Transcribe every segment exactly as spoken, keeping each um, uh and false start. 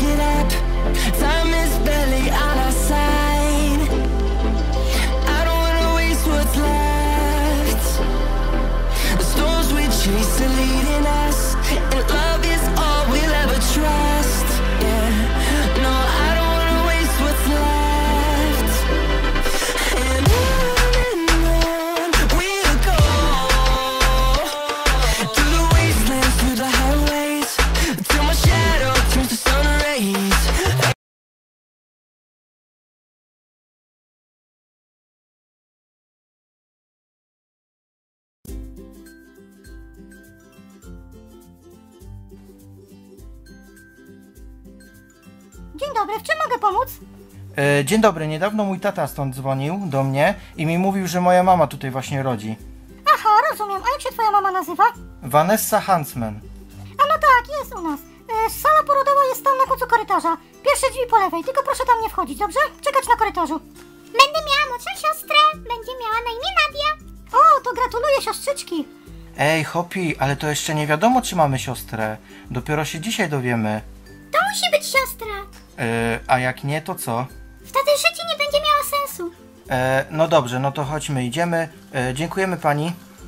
it up. Time is barely on our side. I don't wanna waste what's left. The storms we chase are leading us, and love is all we'll ever trust. Yeah, no, I don't wanna waste what's left. And on and on we'll go, through the wastelands, through the highways, till my shadow turns to sun rays. Dzień dobry, w czym mogę pomóc? E, dzień dobry, niedawno mój tata stąd dzwonił do mnie i mi mówił, że moja mama tutaj właśnie rodzi. Aha, rozumiem. A jak się twoja mama nazywa? Vanessa Huntsman. A no tak, jest u nas. E, sala porodowa jest tam na końcu korytarza. Pierwsze drzwi po lewej, tylko proszę tam nie wchodzić, dobrze? Czekać na korytarzu. Będę miała młodszą siostrę. Będzie miała na imię Nadia. O, to gratuluję siostrzyczki. Ej, Hopi, ale to jeszcze nie wiadomo, czy mamy siostrę. Dopiero się dzisiaj dowiemy. To musi być siostra. E, a jak nie, to co? Wtedy życie nie będzie miało sensu. E, no dobrze, no to chodźmy, idziemy. E, dziękujemy pani.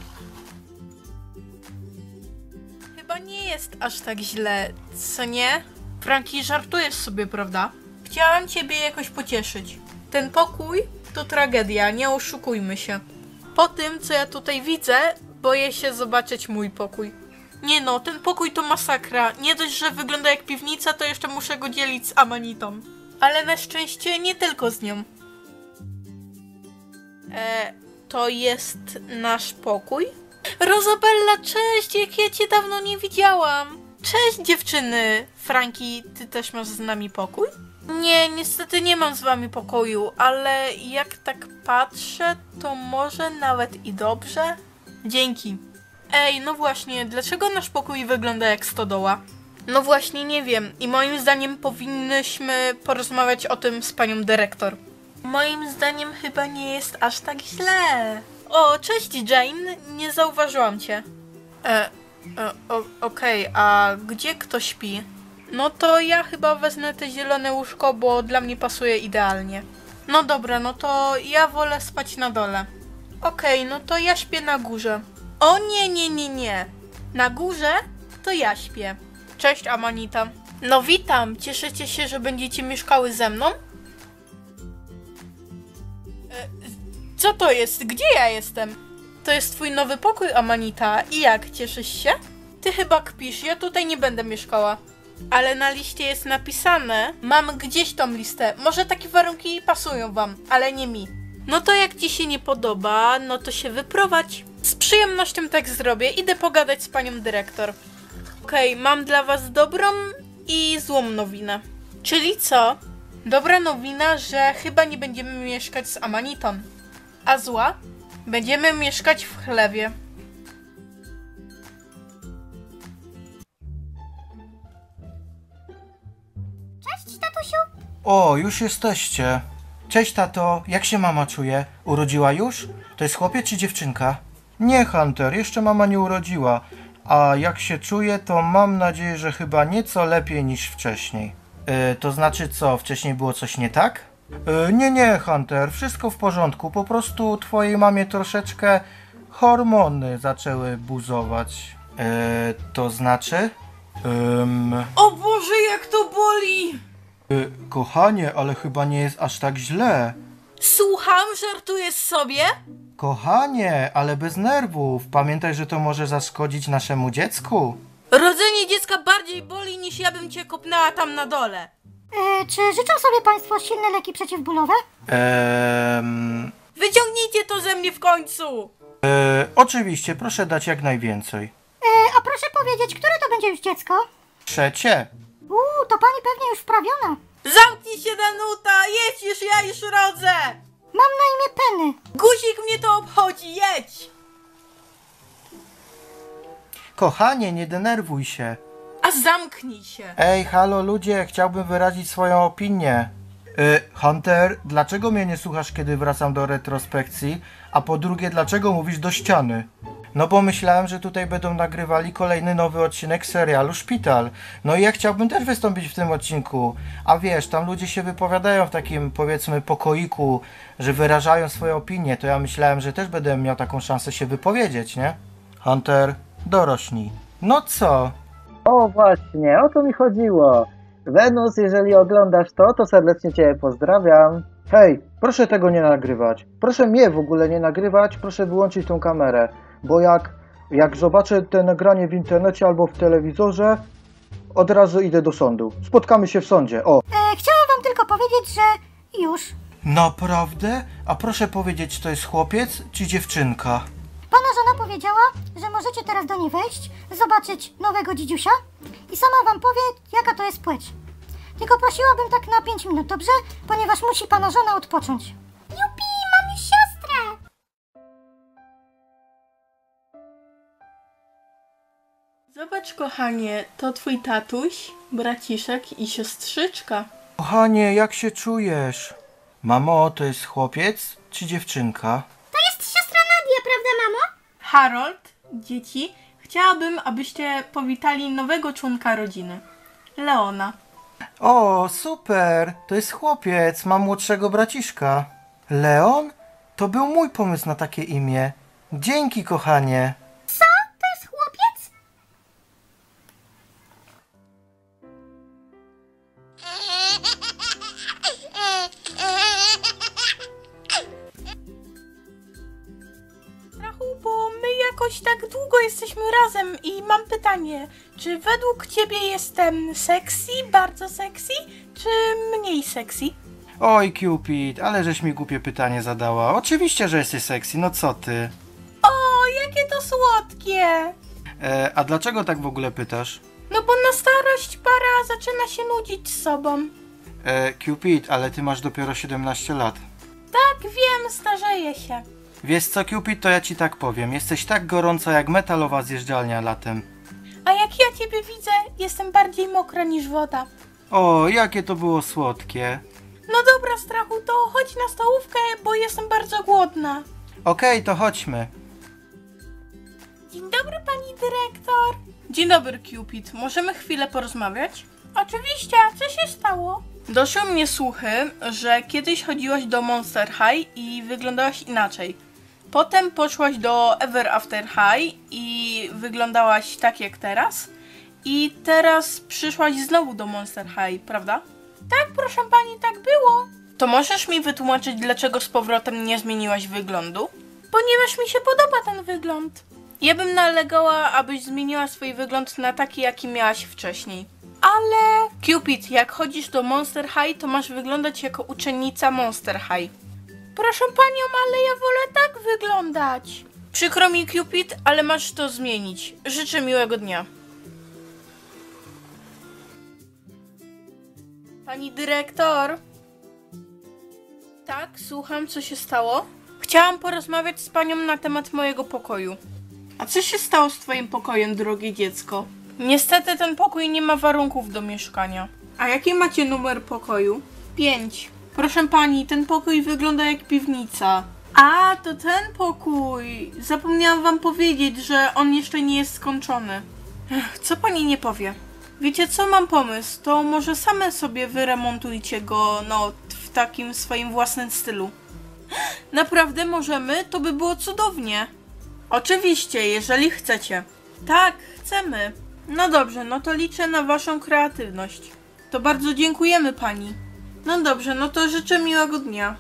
Chyba nie jest aż tak źle, co nie? Franki, żartujesz sobie, prawda? Chciałam ciebie jakoś pocieszyć. Ten pokój to tragedia, nie oszukujmy się. Po tym, co ja tutaj widzę, boję się zobaczyć mój pokój. Nie no, ten pokój to masakra. Nie dość, że wygląda jak piwnica, to jeszcze muszę go dzielić z Amanitą. Ale na szczęście nie tylko z nią. E, to jest nasz pokój? Rosabella, cześć! Jak ja cię dawno nie widziałam. Cześć dziewczyny! Franki, ty też masz z nami pokój? Nie, niestety nie mam z wami pokoju, ale jak tak patrzę, to może nawet i dobrze? Dzięki. Ej, no właśnie, dlaczego nasz pokój wygląda jak stodoła? No właśnie, nie wiem. I moim zdaniem powinnyśmy porozmawiać o tym z panią dyrektor. Moim zdaniem chyba nie jest aż tak źle. O, cześć Jane, nie zauważyłam cię. E, e okej, okay. A gdzie kto śpi? No to ja chyba wezmę te zielone łóżko, bo dla mnie pasuje idealnie. No dobra, no to ja wolę spać na dole. Okej, okay, no to ja śpię na górze. O nie, nie, nie, nie. Na górze to ja śpię. Cześć Amanita. No witam, cieszycie się, że będziecie mieszkały ze mną? E, co to jest? Gdzie ja jestem? To jest twój nowy pokój, Amanita. I jak, cieszysz się? Ty chyba kpisz, ja tutaj nie będę mieszkała. Ale na liście jest napisane, mam gdzieś tą listę. Może takie warunki pasują wam, ale nie mi. No to jak ci się nie podoba, no to się wyprowadź. Z przyjemnością tak zrobię, idę pogadać z panią dyrektor. Okej, okay, mam dla was dobrą i złą nowinę. Czyli co? Dobra nowina, że chyba nie będziemy mieszkać z Amanitą. A zła? Będziemy mieszkać w chlewie. Cześć, tatusiu. O, już jesteście. Cześć tato, jak się mama czuje? Urodziła już? To jest chłopiec czy dziewczynka? Nie, Hunter, jeszcze mama nie urodziła. A jak się czuje, to mam nadzieję, że chyba nieco lepiej niż wcześniej. Yy, to znaczy co, wcześniej było coś nie tak? Yy, nie, nie, Hunter, wszystko w porządku. Po prostu twojej mamie troszeczkę hormony zaczęły buzować. Yy, to znaczy? Ym... O Boże, jak to boli! Yy, kochanie, ale chyba nie jest aż tak źle. Słucham, żartujesz sobie? Kochanie, ale bez nerwów. Pamiętaj, że to może zaszkodzić naszemu dziecku. Rodzenie dziecka bardziej boli, niż ja bym cię kopnęła tam na dole. E, czy życzą sobie państwo silne leki przeciwbólowe? Eee, Wyciągnijcie to ze mnie w końcu! e, oczywiście, proszę dać jak najwięcej. E, a proszę powiedzieć, które to będzie już dziecko? Trzecie. Uuu, to pani pewnie już wprawiona. Zamknij się, Danuta! Jedź już, ja już rodzę! Mam na imię Penny. Guzik mnie to obchodzi, jedź! Kochanie, nie denerwuj się. A zamknij się! Ej, halo ludzie, chciałbym wyrazić swoją opinię. Y, Hunter, dlaczego mnie nie słuchasz, kiedy wracam do retrospekcji? A po drugie, dlaczego mówisz do ściany? No bo myślałem, że tutaj będą nagrywali kolejny nowy odcinek serialu Szpital. No i ja chciałbym też wystąpić w tym odcinku. A wiesz, tam ludzie się wypowiadają w takim, powiedzmy, pokoiku, że wyrażają swoje opinie. To ja myślałem, że też będę miał taką szansę się wypowiedzieć, nie? Hunter, dorośnij. No co? O właśnie, o to mi chodziło. Wenus, jeżeli oglądasz to, to serdecznie Cię pozdrawiam. Hej, proszę tego nie nagrywać. Proszę mnie w ogóle nie nagrywać, proszę wyłączyć tą kamerę. Bo jak, jak zobaczę te nagranie w internecie albo w telewizorze, od razu idę do sądu. Spotkamy się w sądzie, o. E, chciałam wam tylko powiedzieć, że już. Naprawdę? A proszę powiedzieć, to jest chłopiec czy dziewczynka? Pana żona powiedziała, że możecie teraz do niej wejść, zobaczyć nowego dzidziusia i sama wam powie, jaka to jest płeć. Tylko prosiłabym tak na pięć minut, dobrze? Ponieważ musi pana żona odpocząć. Jupi, mam już siostrę! Zobacz, kochanie, to twój tatuś, braciszek i siostrzyczka. Kochanie, jak się czujesz? Mamo, to jest chłopiec czy dziewczynka? To jest siostra Nadia, prawda, mamo? Harold, dzieci, chciałabym, abyście powitali nowego członka rodziny. Leona. O, super! To jest chłopiec, mam młodszego braciszka. Leon? To był mój pomysł na takie imię. Dzięki, kochanie. Co? To jest chłopiec? Strachu, bo my jakoś tak długo jesteśmy razem i mam pytanie, czy według ciebie jestem sexy, bardzo sexy, czy mniej sexy? Oj, Cupid, ale żeś mi głupie pytanie zadała. Oczywiście, że jesteś sexy, no co ty? O, jakie to słodkie! E, a dlaczego tak w ogóle pytasz? No bo na starość para zaczyna się nudzić z sobą. E, Cupid, ale ty masz dopiero siedemnaście lat. Tak, wiem, starzeję się. Wiesz co, Cupid, to ja ci tak powiem. Jesteś tak gorąca jak metalowa zjeżdżalnia latem. A jak ja ciebie widzę, jestem bardziej mokra niż woda. O, jakie to było słodkie. No dobra, Strachu, to chodź na stołówkę, bo jestem bardzo głodna. Okej, to chodźmy. Dzień dobry, pani dyrektor. Dzień dobry, Cupid. Możemy chwilę porozmawiać? Oczywiście, co się stało? Doszły mnie słuchy, że kiedyś chodziłaś do Monster High i wyglądałaś inaczej. Potem poszłaś do Ever After High i wyglądałaś tak jak teraz. I teraz przyszłaś znowu do Monster High, prawda? Tak, proszę pani, tak było. To możesz mi wytłumaczyć, dlaczego z powrotem nie zmieniłaś wyglądu? Ponieważ mi się podoba ten wygląd. Ja bym nalegała, abyś zmieniła swój wygląd na taki, jaki miałaś wcześniej. Ale... Cupid, jak chodzisz do Monster High, to masz wyglądać jako uczennica Monster High. Proszę panią, ale ja wolę tak wyglądać. Przykro mi, Cupid, ale masz to zmienić. Życzę miłego dnia. Pani dyrektor? Tak, słucham, co się stało? Chciałam porozmawiać z panią na temat mojego pokoju. A co się stało z twoim pokojem, drogie dziecko? Niestety ten pokój nie ma warunków do mieszkania. A jaki macie numer pokoju? Pięć. Proszę pani, ten pokój wygląda jak piwnica. A, to ten pokój. Zapomniałam wam powiedzieć, że on jeszcze nie jest skończony. Ech, co pani nie powie? Wiecie co, mam pomysł. To może same sobie wyremontujcie go, no, w takim swoim własnym stylu. Naprawdę możemy? To by było cudownie. Oczywiście, jeżeli chcecie. Tak, chcemy. No dobrze, no to liczę na waszą kreatywność. To bardzo dziękujemy pani. No dobrze, no to życzę miłego dnia.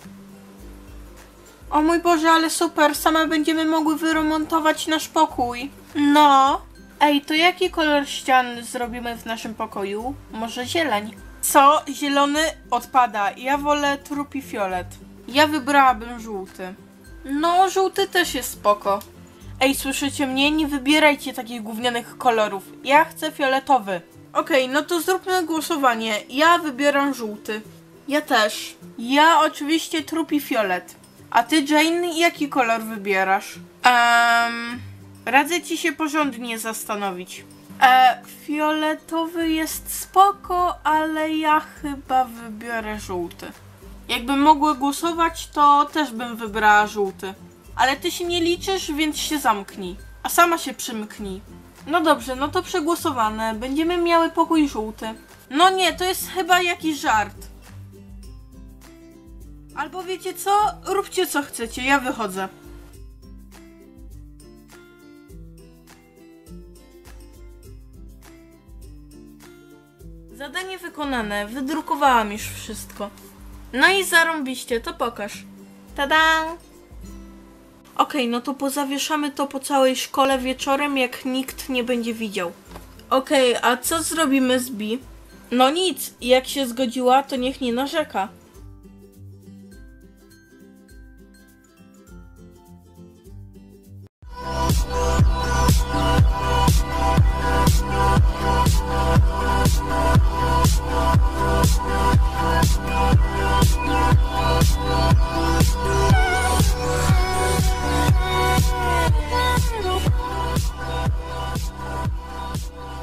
O mój Boże, ale super, same będziemy mogły wyremontować nasz pokój. No. Ej, to jaki kolor ścian zrobimy w naszym pokoju? Może zieleń? Co? Zielony odpada. Ja wolę trupi fiolet. Ja wybrałabym żółty. No, żółty też jest spoko. Ej, słyszycie mnie? Nie wybierajcie takich gównianych kolorów. Ja chcę fioletowy. Okej, okay, no to zróbmy głosowanie. Ja wybieram żółty. Ja też. Ja oczywiście trupi fiolet. A ty, Jane, jaki kolor wybierasz? Um, radzę ci się porządnie zastanowić. E, fioletowy jest spoko, ale ja chyba wybiorę żółty. Jakbym mogła głosować, to też bym wybrała żółty. Ale ty się nie liczysz, więc się zamknij. A sama się przymknij. No dobrze, no to przegłosowane. Będziemy miały pokój żółty. No nie, to jest chyba jakiś żart. Albo wiecie co? Róbcie co chcecie, ja wychodzę. Zadanie wykonane. Wydrukowałam już wszystko. No i zarąbiście, to pokaż. Tada! Okej, okay, no to pozawieszamy to po całej szkole wieczorem, jak nikt nie będzie widział. Okej, okay, a co zrobimy z Bi? No nic, jak się zgodziła, to niech nie narzeka. We'll be right back.